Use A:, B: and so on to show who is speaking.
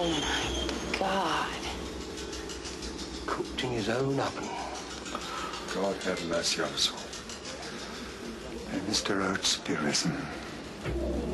A: Oh, my God.
B: Cooked in his own oven.
C: God have mercy on us all.
B: And Mr. Earth's spirit.